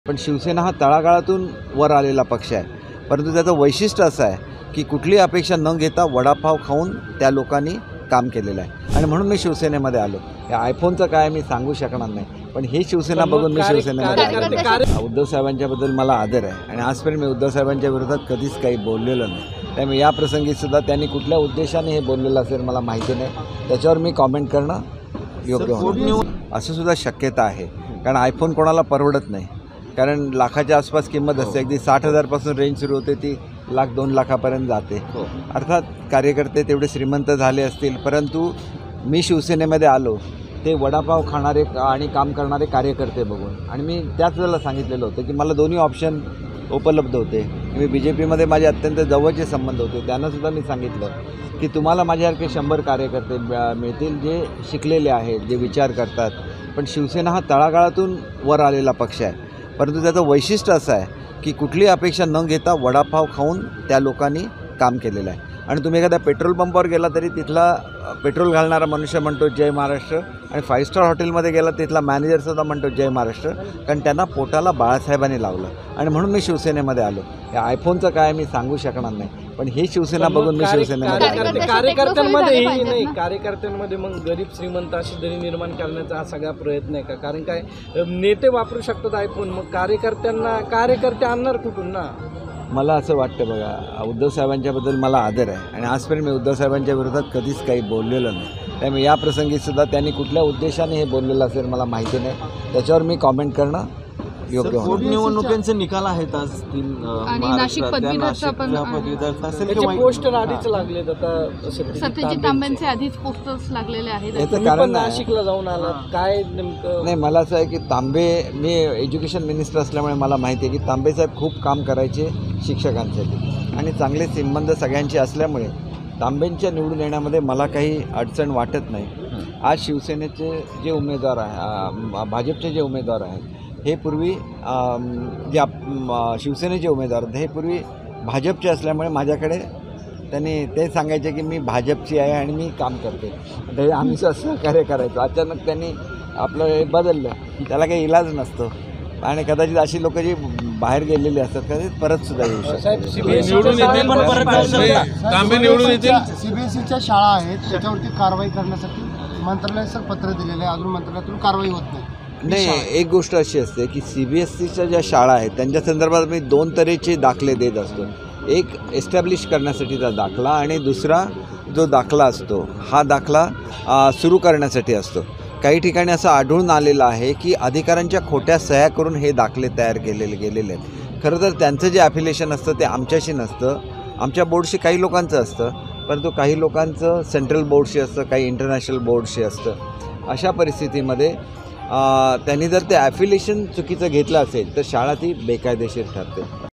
पण शिवसेना हा तळागाळातून वर आलेला पक्ष आहे. परंतु त्याचं वैशिष्ट्य असं आहे की कुठलीही अपेक्षा न घेता वडापाव खाऊन त्या लोकांनी काम केलेलं आहे आणि म्हणून मी शिवसेनेमध्ये आलो. या आयफोनचं काय मी सांगू शकणार नाही, पण ही शिवसेना बघून मी शिवसेनेमध्ये आलो. उद्धव साहेबांच्याबद्दल मला आदर आहे आणि आजपर्यंत मी उद्धव साहेबांच्या विरोधात कधीच काही बोललेलो नाही. त्यामुळे या प्रसंगीसुद्धा त्यांनी कुठल्या उद्देशाने हे बोललेलं असेल मला माहिती नाही, त्याच्यावर मी कॉमेंट करणं योग्य होणार. असं सुद्धा शक्यता आहे, कारण आयफोन कोणाला परवडत नाही. कारण लाखाच्या आसपास किंमत असते. अगदी 60,000पासून रेंज सुरू होते, ती 1,00,000-2 लाखापर्यंत जाते. अर्थात कार्यकर्ते तेवढे श्रीमंत झाले असतील, परंतु मी शिवसेनेमध्ये आलो ते वडापाव खाणारे आणि काम करणारे कार्यकर्ते बघून. आणि मी त्याच वेळेला सांगितलेलं होतं की मला दोन्ही ऑप्शन उपलब्ध होते. मी BJPमध्ये माझे अत्यंत जवळचे संबंध होते. त्यांनासुद्धा मी सांगितलं की तुम्हाला माझ्यासारखे 100 कार्यकर्ते मिळतील जे शिकलेले आहेत, जे विचार करतात. पण शिवसेना हा तळागाळातून वर आलेला पक्ष आहे. परंतु त्याचं वैशिष्ट्य असं आहे की कुठलीही अपेक्षा न घेता वडापाव खाऊन त्या लोकांनी काम केलेलं आहे. आणि तुम्ही एखाद्या पेट्रोल पंपावर गेला तरी तिथला पेट्रोल घालणारा मनुष्य म्हणतो जय महाराष्ट्र, आणि 5 स्टार हॉटेलमध्ये गेला तिथला मॅनेजरसुद्धा म्हणतो जय महाराष्ट्र, कारण त्यांना पोटाला बाळासाहेबांनी लावलं. आणि म्हणून मी शिवसेनेमध्ये आलो. या आयफोनचं काय मी सांगू शकणार नाही, पण ही शिवसेना बघून मी शिवसेनेमध्ये आलो. कार्यकर्त्यांमध्ये मग गरीब श्रीमंत अशी दरी निर्माण करण्याचा हा सगळा प्रयत्न आहे का? कारण काय नेते वापरू शकतात आयफोन, मग कार्यकर्ते आणणार कुठून ना? मला असं वाटतं बघा, उद्धव साहेबांच्याबद्दल मला आदर आहे आणि आजपर्यंत मी उद्धव साहेबांच्या विरोधात कधीच काही बोललेलो नाही. त्यामुळे या प्रसंगीसुद्धा त्यांनी कुठल्या उद्देशाने हे बोललेलं असेल मला माहिती नाही, त्याच्यावर मी कॉमेंट करणं योग्य होणार. पोटनिवडणुकांचे निकाल आहेत आज नाशिक पदवीधरचा पण पोस्टर आधीच लागलेत. आता सत्यजित तांबेंचे आधीच पोस्टर्स लागलेले आहेत. याचं कारण नाशिकला जाऊन आलात काय नेमकं? नाही, मला असं आहे की तांबे, मी एज्युकेशन मिनिस्टर असल्यामुळे मला माहिती आहे की तांबे साहेब खूप काम करायचे शिक्षकांसाठी आणि चांगले संबंध सगळ्यांचे असल्यामुळे तांबेंच्या निवडून येण्यामध्ये मला काही अडचण वाटत नाही. आज शिवसेनेचे जे उमेदवार आहे, भाजपचे जे उमेदवार आहेत, हे पूर्वी जे शिवसेनेचे उमेदवार हे पूर्वी भाजपचे असल्यामुळे माझ्याकडे त्यांनी ते सांगायचे की मी भाजपची आहे आणि मी काम करते, ते आम्ही सहकार्य करायचो. अचानक त्यांनी आपलं हे बदललं, त्याला काही इलाज नसतो आणि कदाचित अशी लोक जी बाहेर गेलेली असतात कदाचित परतसुद्धा येऊ शकतात. CBSEच्या शाळा आहेत त्याच्यावरती कारवाई करण्यासाठी मंत्रालयाचं पत्र दिलेलं आहे, अजून मंत्रालयातून कारवाई होत नाही. एक गोष्ट अशी असते की CBSEच्या ज्या शाळा आहेत त्यांच्या संदर्भात मी 2 तऱ्हेचे दाखले देत असतो. एक एस्टॅब्लिश करण्यासाठीचा दाखला आणि दुसरा जो दाखला असतो हा दाखला सुरू करण्यासाठी असतो. काही ठिकाणी असं आढळून आलेलं आहे की अधिकाऱ्यांच्या खोट्या सह्या करून हे दाखले तयार गेलेले आहेत. खरं तर त्यांचं जे ॲफिलिएशन असतं ते आमच्याशी नसतं, आमच्या बोर्डशी काही लोकांचं असतं, परंतु काही लोकांचं सेंट्रल बोर्डशी असतं, काही इंटरनॅशनल बोर्डशी असतं. अशा परिस्थितीमध्ये त्यांनी जर ते ॲफिलिएशन चुकीचं घेतलं असेल तर शाळा ती बेकायदेशीर ठरते.